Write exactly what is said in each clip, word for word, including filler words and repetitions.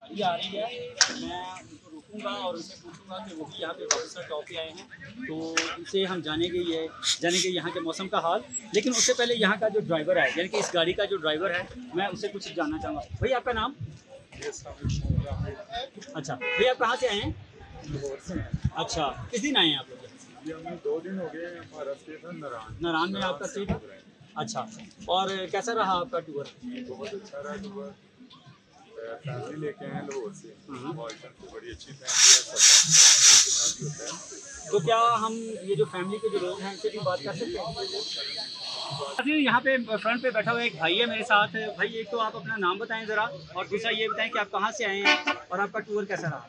गाड़ी आ रही है, मैं उनको रोकूंगा और उनसे पूछूंगा कि वो भी यहाँ पे बाबूसर टॉप पे आए हैं, तो उनसे हम जानेंगे ये जानेंगे यहाँ के मौसम का हाल। लेकिन उससे पहले यहाँ का जो ड्राइवर है, यानी कि इस गाड़ी का जो ड्राइवर है, मैं उससे कुछ जानना चाहूँगा। भैया आपका नाम? अच्छा भैया, आप कहाँ से आए हैं? अच्छा, किस दिन आए हैं आप लोग? दो दिन हो गए। हमारा स्टेशन नारायण नारायण में आपका सीट? अच्छा, और कैसा रहा आपका टूर? बहुत अच्छा रहा टूर। फैमिली लेके आए लाहौर से, बड़ी अच्छी फैमिली है। तो क्या हम ये जो फैमिली के जो लोग हैं इनसे भी बात कर सकते हैं? यहाँ पे फ्रंट पे बैठा हुआ एक भाई है मेरे साथ। भाई, एक तो आप अपना नाम बताएं ज़रा, और दूसरा ये बताएं कि आप कहाँ से आए हैं और आपका टूर कैसा रहा?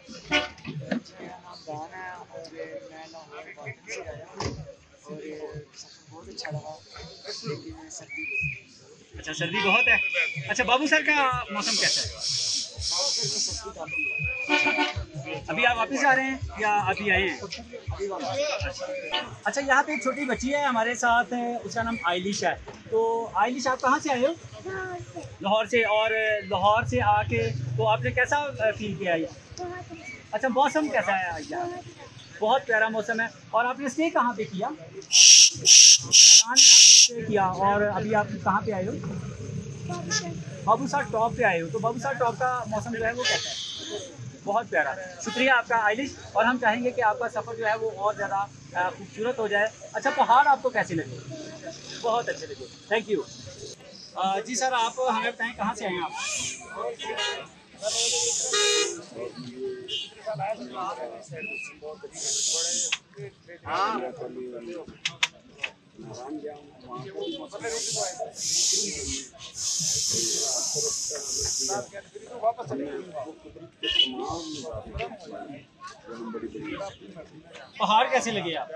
बहुत अच्छा रहा, लेकिन सर्दी अच्छा, सर्दी बहुत है। अच्छा, बाबूसर का मौसम कैसा है? अभी आप वापस आ रहे हैं या अभी आए हैं? अच्छा, यहाँ पे एक छोटी बच्ची है हमारे साथ, उसका नाम आइलिश है। तो आइलिश, आप कहाँ से आए हो? लाहौर से। और लाहौर से आके तो आपने कैसा फील किया? अच्छा, मौसम कैसा है यार? बहुत प्यारा मौसम है। और आपने स्टे कहाँ पे किया? स्टे किया। और अभी आप कहाँ पे आए हो? बाबूसर टॉप पे आए हो। तो बाबूसर टॉप का मौसम जो है वो कैसा है? बहुत प्यारा। शुक्रिया आपका आइलिश। और हम चाहेंगे कि आपका सफ़र जो है वो और ज़्यादा खूबसूरत हो जाए। अच्छा, पहाड़ आपको कैसे लगे? बहुत अच्छे लगे, थैंक यू। जी सर, आप हमें बताएं कहाँ से आए हैं आप? पहाड़ कैसे लगे आप?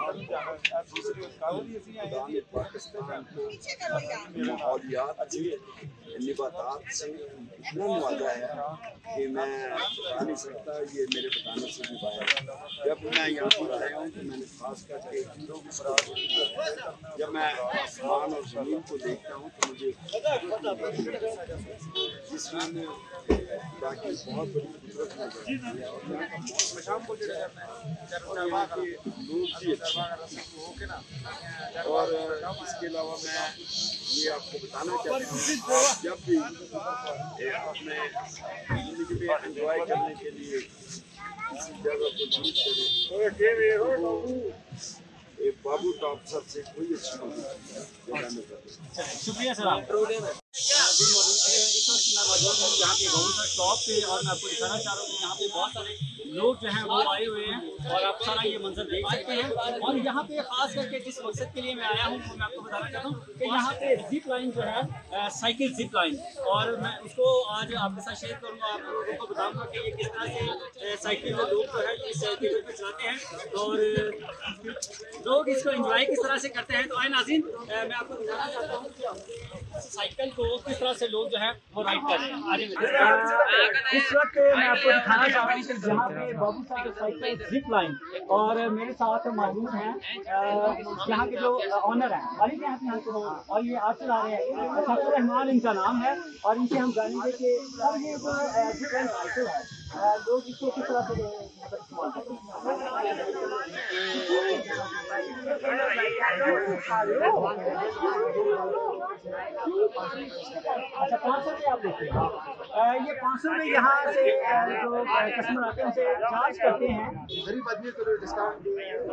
से इतना नवाजा है कि मैं बता नहीं सकता, ये मेरे बताने से भी बाहर। जब मैं यहाँ पर आया हूँ तो मैंने खास करके जब मैं आसमान और ज़मीन को देखता हूँ तो मुझे जिसमें बाकी बहुत बड़ी कुदरत नजर आती है। और यहाँ के लोग भी अच्छे हैं। और इसके अलावा मैं ये आपको बताना चाहता हूँ, आप जब भी अपने ज़िंदगी में एंजॉय करने के लिए किसी जगह को चूज करें, एक बाबू टॉप सबसे कोई अच्छी जगह नजर। शुक्रिया सर आप। Good morning. इस वक्त मैं मौजूद हूँ यहाँ पे बाबूसर टॉप पे, और मैं आपको दिखाना चाह रहा हूँ कि यहाँ पे बहुत सारे लोग जो हैं वो आए हुए हैं, और आप सारा ये मंजर देख सकते हैं। और यहाँ पे खास करके जिस मकसद के लिए मैं आया हूँ वो मैं आपको बताना चाहता हूँ कि यहाँ पे जिप लाइन जो है, साइकिल जिप लाइन, और मैं उसको आज आपके साथ शेयर करूँगा। आप लोगों को बताऊँगा कि ये किस तरह से साइकिल में लोग जो है इस साइकिल पर चलाते हैं और लोग इसको एंजॉय किस तरह से करते हैं। तो आए नाज़रीन, मैं आपको दिखाना चाहता हूँ साइकिल को किस तरह से लोग जो है वो राइड कर रहे हैं। इस वक्त मैं आपको दिखाना चाह रहा हूँ कि जहाँ पे बाबूसर साइकिल जिप लाइन, और मेरे साथ मौजूद हैं यहाँ के जो ऑनर हैं, मालिक हैं यहाँ के, और ये आज चला रहे हैं। शाकिर रहमान इनका नाम है, और इनसे हम जानेंगे कि सर ये जो डिफरेंट साइकिल है लोग इसको किस तरह से इस्तेमाल करते हैं। अच्छा, पाँच सौ रुपये आप देते हैं। ये पाँच सौ रुपये यहाँ से जो कस्टमर आते हैं उनसे चार्ज करते हैं। गरीब आदमी को डिस्काउंट।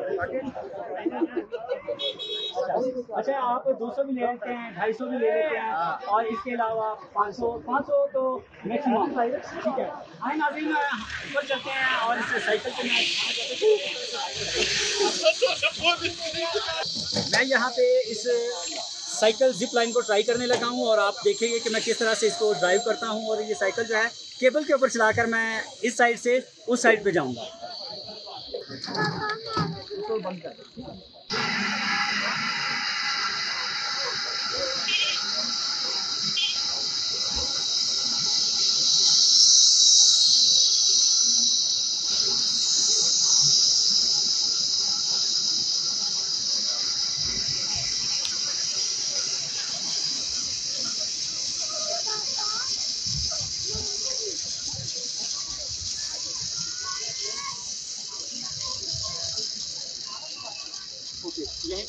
अच्छा, आप दो सौ भी ले लेते हैं, ढाई सौ भी ले लेते हैं, और इसके अलावा पाँच सौ पाँच सौ तो मैक्सिमम। ठीक है, आए नाज़रीन, ऊपर चलते हैं और इस साइकिल के मैं यहाँ पे इस साइकिल जिप लाइन को ट्राई करने लगा हूँ, और आप देखेंगे कि मैं किस तरह से इसको ड्राइव करता हूँ। और ये साइकिल जो है केबल के ऊपर चलाकर मैं इस साइड से उस साइड पे जाऊँगा। तो बंद कर।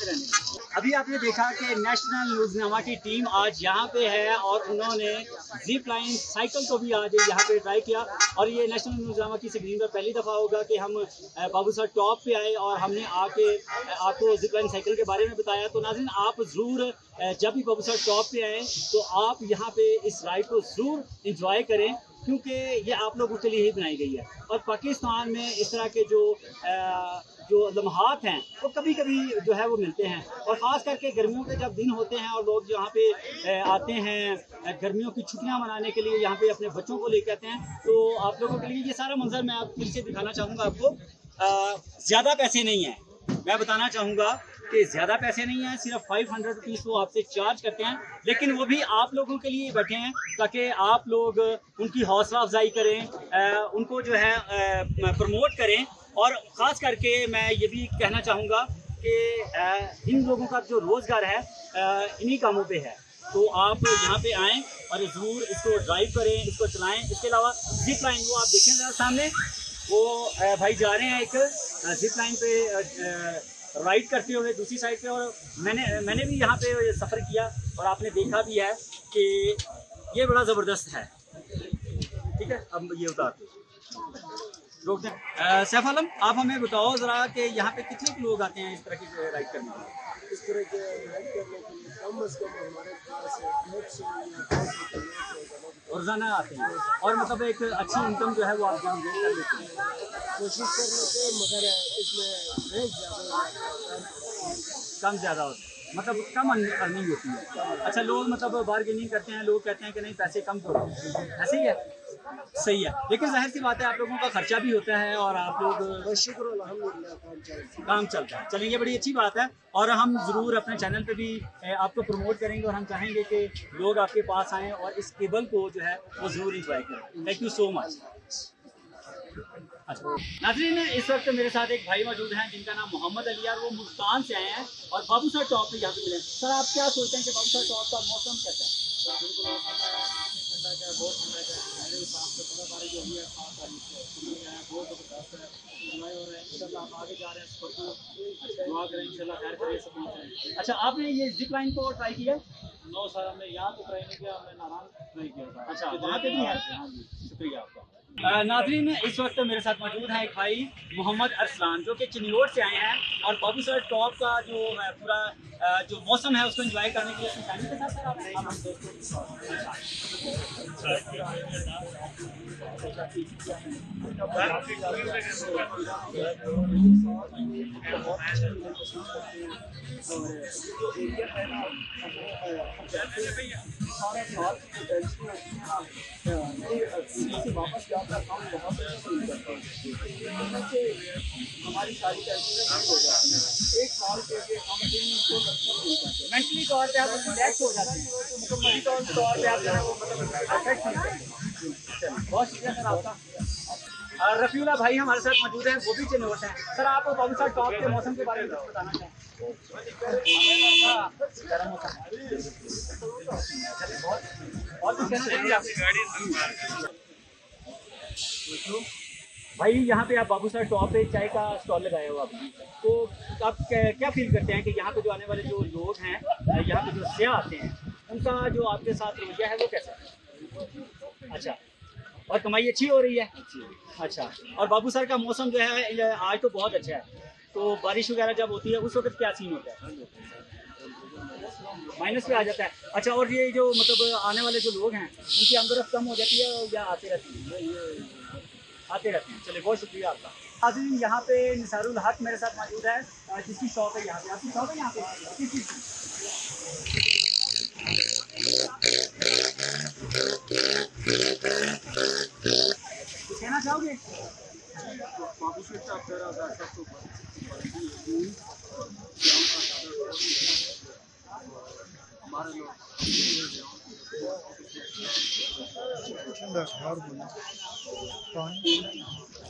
देखते रहने। अभी आपने देखा कि नेशनल न्यूज़नामा की टीम आज यहाँ पे है और उन्होंने जिप लाइन साइकिल को भी आज यहाँ पे ट्राई किया। और ये नेशनल न्यूज़नामा की स्क्रीन पर पहली दफ़ा होगा कि हम बाबू सर टॉप पे आए और हमने आके आपको जिप लाइन साइकिल के बारे में बताया। तो नाज़रीन, आप ज़रूर जब भी बाबू सर टॉप पे आए तो आप यहाँ पे इस राइड को ज़रूर इंजॉय करें, क्योंकि ये आप लोगों के लिए ही बनाई गई है। और पाकिस्तान में इस तरह के जो आ, जो लम्हात हैं वो कभी कभी जो है वो मिलते हैं, और ख़ास करके गर्मियों के जब दिन होते हैं और लोग यहाँ पे आते हैं गर्मियों की छुट्टियाँ मनाने के लिए, यहाँ पे अपने बच्चों को लेकर आते हैं। तो आप लोगों के लिए ये सारा मंजर मैं आप फिर से दिखाना चाहूँगा आपको। ज़्यादा पैसे नहीं हैं, मैं बताना चाहूँगा कि ज़्यादा पैसे नहीं हैं, सिर्फ फाइव हंड्रेड रुपीज़ वो आपसे चार्ज करते हैं, लेकिन वो भी आप लोगों के लिए बैठे हैं ताकि आप लोग उनकी हौसला अफजाई करें, आ, उनको जो है प्रमोट करें। और ख़ास करके मैं ये भी कहना चाहूँगा कि इन लोगों का जो रोज़गार है इन्हीं कामों पे है। तो आप यहाँ पे आएँ और ज़रूर इसको ड्राइव करें, इसको चलाएँ। इसके अलावा जिप लाइन वो आप देखें ज़रा सामने, वो भाई जा रहे हैं एक जिप लाइन पे राइड करते हुए दूसरी साइड पे। और मैंने मैंने भी यहाँ पे सफ़र किया और आपने देखा भी है कि ये बड़ा ज़बरदस्त है। ठीक है, अब ये उतार रोक दें। सैफ आलम, आप हमें बताओ ज़रा कि यहाँ पे कितने लोग आते हैं इस तरह की राइड करने के लिए? इस तरह के राइड करने के लिए कम अज़ कम हमारे पास एक सौ या दस रोज़ाना आते हैं, और मतलब एक अच्छी इनकम जो है वो आप जनरेट कर लेते हैं। कोशिश कर लेते हैं, मगर इसमें रेट ज़्यादा कम ज़्यादा होता है, मतलब कम अर्निंग होती है। अच्छा, लोग मतलब बार्गेनिंग करते हैं, लोग कहते हैं कि नहीं पैसे कम करो, ऐसे ही है, सही है। लेकिन जाहिर सी बात है आप लोगों का खर्चा भी होता है और आप लोग शुक्र अल्हम्दुलिल्लाह काम चलता है काम चलता है। चलिए, ये बड़ी अच्छी बात है और हम ज़रूर अपने चैनल पे भी आपको प्रमोट करेंगे और हम चाहेंगे कि लोग आपके पास आएँ और इस केबल को जो है वो ज़रूर इंजॉय करें। Thank you so much. अच्छा नाज़रीन, इस वक्त मेरे साथ एक भाई मौजूद हैं जिनका नाम मोहम्मद अली है, वो मुल्तान से आए हैं और बाबू सर टॉप पे यहाँ पे मिले। सर, आप क्या सोचते हैं कि बाबू सर टॉप का मौसम कैसा है? बिल्कुल ठंडा क्या बहुत ठंडा क्या मेरे हिसाब से बर्फबारी जो हुई है खास तारीख है बहुत ज़बरदस्त है, इंजॉय हो रहे हैं। इंशाल्लाह आप आगे जा रहे हैं, सफर को दुआ करें इंशाल्लाह खैर करें सब पहुँचे। अच्छा, आपने ये जिप लाइन को ट्राई किया? नौ साल हमने यहाँ तो ट्राई नहीं किया, हमने नारायण ट्राई किया। अच्छा, वहाँ पे भी है? हाँ जी, शुक्रिया आपका। नाज़रीन, इस वक्त मेरे साथ मौजूद है एक भाई मोहम्मद अरसलान जो कि चिन्योर से आए हैं और बाबू सर टॉप का जो पूरा जो मौसम है उसको एंजॉय करने के लिए अपनी फैमिली के साथ सर आप वापस जाकर हम बहुत हमारी सारी टेंशन हो जाती है। एक साल के लिए हम दिन को मेंटली तौर पे आप रिलैक्स हो जाते हैं, मुकम्मली तौर पे आप जो है वो मतलब अफेक्ट नहीं करते। बहुत शुक्रिया सर आपका। रफीउल्लाह भाई हमारे साथ मौजूद हैं, वो भी चिन्होट हैं। सर, आप बाबू सर टॉप के मौसम के बारे में कुछ बताना चाहें? गर्म मौसम और कुछ कहना चाहेंगे आप? भाई, यहाँ पे आप बाबू सर टॉप पे चाय का स्टॉल लगाया हुआ आपने, तो आप क्या फील करते हैं कि यहाँ पे जो आने वाले जो लोग हैं, यहाँ पे जो सयाह आते हैं, उनका जो आपके साथ रवैया है वो कैसा है? अच्छा, और कमाई अच्छी हो रही है? अच्छा, और बाबू सर का मौसम जो है आज तो बहुत अच्छा है, तो बारिश वगैरह जब होती है उस वक्त क्या सीन होता है? माइनस पे आ जाता है। अच्छा, और ये जो मतलब आने वाले जो लोग हैं उनकी आमदरफ्त कम हो जाती है या आते रहती है? आते रहते हैं। चलिए, बहुत शुक्रिया आपका। नाज़रीन, यहाँ पे निसारुल हक मेरे साथ मौजूद है जिसकी शॉप है यहाँ पे। आपकी शॉप है यहाँ पे किस चीज़ की? कुछ कहना चाहोगे?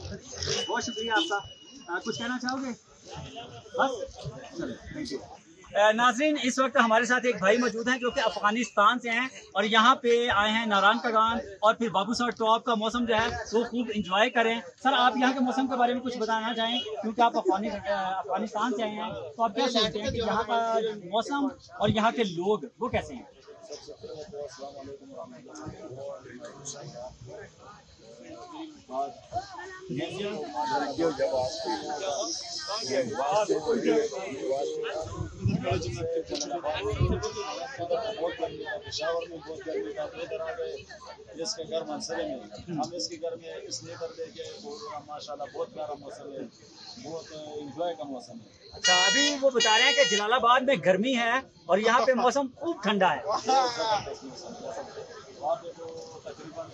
बहुत शुक्रिया आपका। आ, कुछ कहना चाहोगे? बस, चलो, थैंक यू। नाज़रीन, इस वक्त हमारे साथ एक भाई मौजूद हैं जो कि अफगानिस्तान से हैं और यहाँ पे आए हैं नारायण कगान और फिर बाबू सर टॉप का मौसम जो है वो खूब इंजॉय करें। सर, आप यहाँ के मौसम के बारे में कुछ बताना चाहें, क्योंकि आप अफगानी अफगानिस्तान से आए हैं, तो आप क्या सोचते हैं कि यहाँ का मौसम और यहाँ के लोग वो कैसे हैं? पेशावर में बहुत गर्मी था, इधर आ गए इसके घर मंसले में हम इसके घर में इसलिए कर दे के माशाल्लाह बहुत प्यारा मौसम है, बहुत एंजॉय का मौसम है। अच्छा, अभी वो बता रहे हैं कि जलालाबाद में गर्मी है और यहाँ पे मौसम खूब ठंडा है। वहाँ पे तो तकरीबन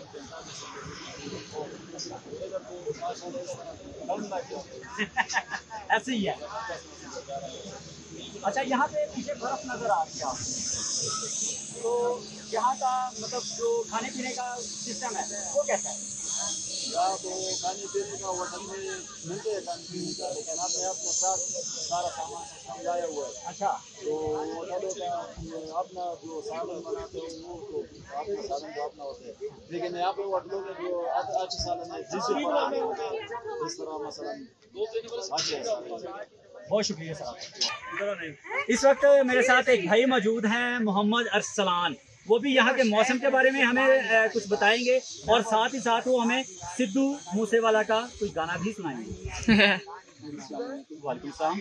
ऐसे ही है। अच्छा, यहाँ पे पीछे बर्फ नजर आ रही है, तो यहाँ का मतलब जो खाने पीने का सिस्टम है वो कैसा है? यहाँ तो खाने पीने का होटल में मिलते हैं खाने पीने का, लेकिन आपने अपने साथ सारा सामान सिस्टम लाया हुआ है। अच्छा, तो होटलों का अपना जो साधन बनाते हो वो तो अपना साधन तो अपना होता है, लेकिन यहाँ पे होटलों में जो अच्छे साधन है जिस जिस तरह मसलन अच्छे बहुत शुक्रिया सर। इस वक्त मेरे साथ एक भाई मौजूद हैं मोहम्मद अरसलान, वो भी यहाँ के मौसम के बारे में हमें कुछ बताएंगे और साथ ही साथ वो हमें सिद्धू मूसेवाला का कुछ गाना भी सुनाएंगे। वालेकुम सलाम।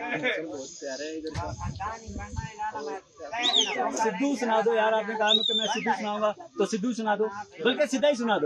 सिद्धू सुना दो यार, आपने कहा कि मैं सिद्धू सुनाऊंगा तो सिद्धू सुना दो, बल्कि सीधा ही सुना दो।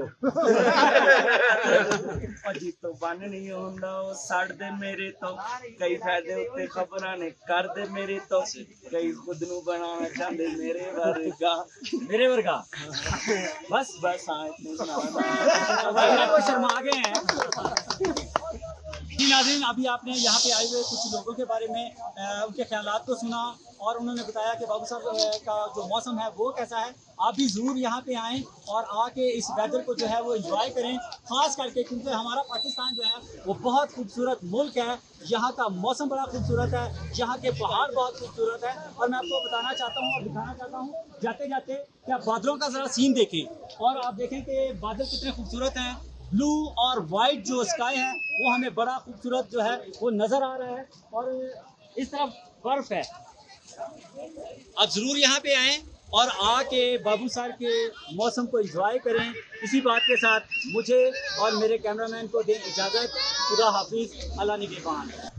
अजी तो बन नहीं होंदा साड़ दे मेरे तो कई फायदे उत्ते खबरां ने कर दे मेरे तो कई खुद नू बनाना चाहते मेरे वर्गा मेरे वर्गा बस बस हाँ इतने सुनाना। वो शर्मा गए हैं। नाज़रीन, अभी आपने यहाँ पे आए हुए कुछ लोगों के बारे में आ, उनके ख्यालात को सुना और उन्होंने बताया कि बाबू साहब का जो मौसम है वो कैसा है। आप भी ज़रूर यहाँ पे आएँ और आके इस वेदर को जो है वो एंजॉय करें, ख़ास करके क्योंकि हमारा पाकिस्तान जो है वो बहुत खूबसूरत मुल्क है। यहाँ का मौसम बड़ा खूबसूरत है, यहाँ के पहाड़ बहुत खूबसूरत है और मैं आपको बताना चाहता हूँ और दिखाना चाहता हूँ जाते जाते कि आप बादलों का ज़रा सीन देखें और आप देखें कि बादल कितने खूबसूरत हैं। ब्लू और वाइट जो स्काई है वो हमें बड़ा खूबसूरत जो है वो नज़र आ रहा है और इस तरफ बर्फ है। आप ज़रूर यहाँ पे आएँ और आके बाबू सर के मौसम को एंजॉय करें। इसी बात के साथ मुझे और मेरे कैमरामैन को दें इजाज़त। खुदा हाफिज़, अल्लाह निगहबान।